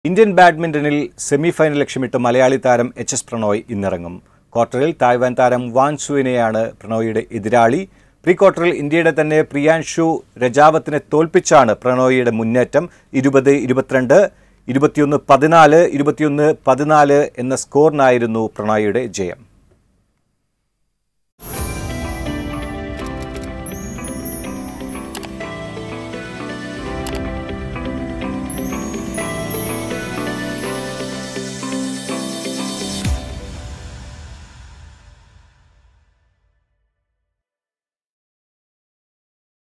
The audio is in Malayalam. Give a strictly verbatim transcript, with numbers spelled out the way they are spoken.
ഇന്ത്യൻ ബാഡ്മിന്റണിൽ സെമിഫൈനൽ ലക്ഷ്യമിട്ട് മലയാളി താരം എച്ച് എസ് പ്രണോയ് ഇന്നിറങ്ങും. ക്വാർട്ടറിൽ തായ്വാൻ താരം വാൻ സുവിനെയാണ് പ്രണോയിയുടെ എതിരാളി. പ്രീ ക്വാർട്ടറിൽ ഇന്ത്യയുടെ തന്നെ പ്രിയാൻഷു രജാവത്തിനെ തോൽപ്പിച്ചാണ് പ്രണോയിയുടെ മുന്നേറ്റം. ഇരുപത് ഇരുപത്തിരണ്ട് ഇരുപത്തിയൊന്ന് പതിനാല് ഇരുപത്തിയൊന്ന് പതിനാല് എന്ന സ്കോറിനായിരുന്നു പ്രണോയിയുടെ ജയം.